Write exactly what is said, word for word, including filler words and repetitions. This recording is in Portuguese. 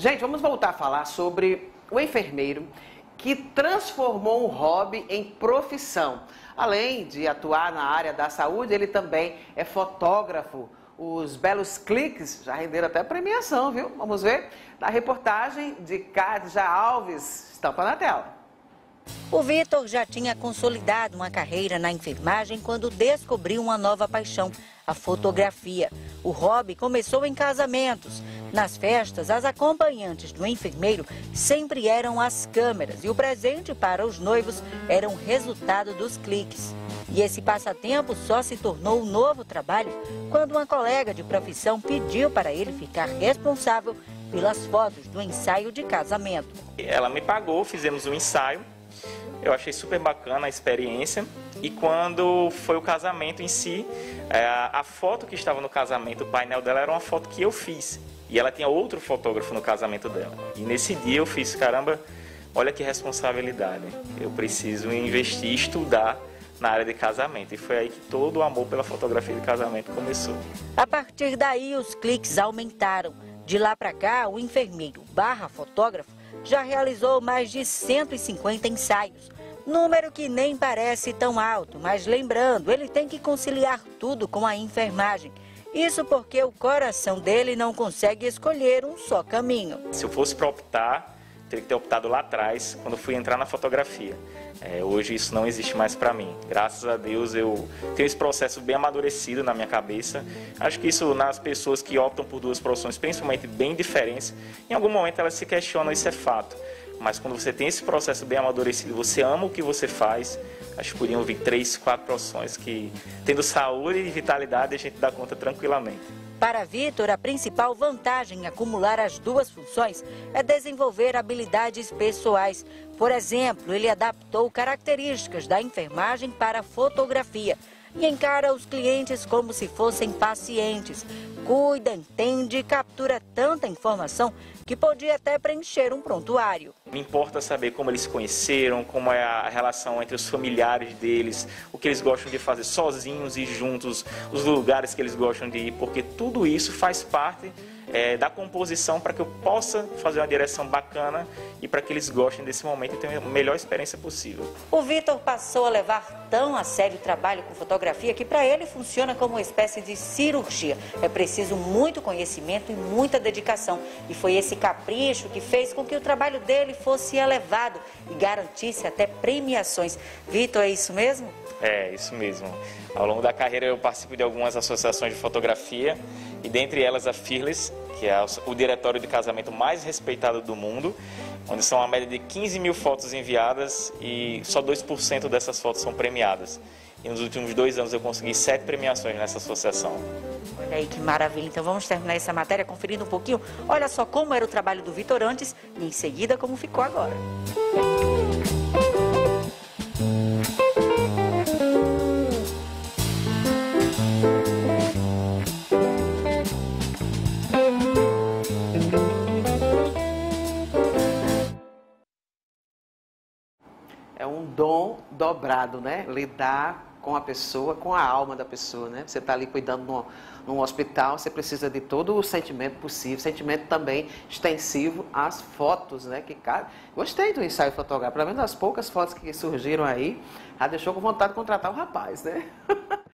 Gente, vamos voltar a falar sobre o enfermeiro que transformou um hobby em profissão. Além de atuar na área da saúde, ele também é fotógrafo. Os belos cliques já renderam até premiação, viu? Vamos ver na reportagem de Cádja Alves. Estampa na tela. O Vitor já tinha consolidado uma carreira na enfermagem quando descobriu uma nova paixão, a fotografia. O hobby começou em casamentos. Nas festas, as acompanhantes do enfermeiro sempre eram as câmeras e o presente para os noivos era o resultado dos cliques. E esse passatempo só se tornou um novo trabalho quando uma colega de profissão pediu para ele ficar responsável pelas fotos do ensaio de casamento. Ela me pagou, fizemos um ensaio. Eu achei super bacana a experiência e quando foi o casamento em si, a foto que estava no casamento, o painel dela era uma foto que eu fiz e ela tinha outro fotógrafo no casamento dela. E nesse dia eu fiz, caramba, olha que responsabilidade, eu preciso investir, estudar na área de casamento. E foi aí que todo o amor pela fotografia de casamento começou. A partir daí os cliques aumentaram. De lá para cá, o enfermeiro barra fotógrafo já realizou mais de cento e cinquenta ensaios. Número que nem parece tão alto, mas lembrando, ele tem que conciliar tudo com a enfermagem. Isso porque o coração dele não consegue escolher um só caminho. Se eu fosse para optar, teria que ter optado lá atrás, quando fui entrar na fotografia. É, hoje isso não existe mais para mim. Graças a Deus eu tenho esse processo bem amadurecido na minha cabeça. Acho que isso nas pessoas que optam por duas profissões, principalmente bem diferentes, em algum momento elas se questionam, isso é fato. Mas quando você tem esse processo bem amadurecido, você ama o que você faz, acho que podiam vir três, quatro profissões que, tendo saúde e vitalidade, a gente dá conta tranquilamente. Para Vitor, a principal vantagem em acumular as duas funções é desenvolver habilidades pessoais. Por exemplo, ele adaptou características da enfermagem para a fotografia e encara os clientes como se fossem pacientes. Cuida, entende e captura tanta informação que podia até preencher um prontuário. Me importa saber como eles se conheceram, como é a relação entre os familiares deles, o que eles gostam de fazer sozinhos e juntos, os lugares que eles gostam de ir, porque tudo isso faz parte é, da composição para que eu possa fazer uma direção bacana e para que eles gostem desse momento e tenham a melhor experiência possível. O Vitor passou a levar tão a sério o trabalho com fotografia que para ele funciona como uma espécie de cirurgia. É preciso muito conhecimento e muita dedicação. E foi esse capricho que fez com que o trabalho dele fosse elevado e garantisse até premiações. Vitor, é isso mesmo? É, isso mesmo. Ao longo da carreira eu participo de algumas associações de fotografia e dentre elas a Fearless, que é o diretório de casamento mais respeitado do mundo, onde são uma média de quinze mil fotos enviadas e só dois por cento dessas fotos são premiadas. E nos últimos dois anos eu consegui sete premiações nessa associação. Olha aí que maravilha. Então vamos terminar essa matéria conferindo um pouquinho. Olha só como era o trabalho do Vitor antes e em seguida como ficou agora. É um dom dobrado, né? Lidar com a pessoa, com a alma da pessoa, né? Você está ali cuidando num, num hospital, você precisa de todo o sentimento possível, sentimento também extensivo às fotos, né? Que, cara, gostei do ensaio fotográfico, pelo menos as poucas fotos que surgiram aí, já deixou com vontade de contratar o rapaz, né?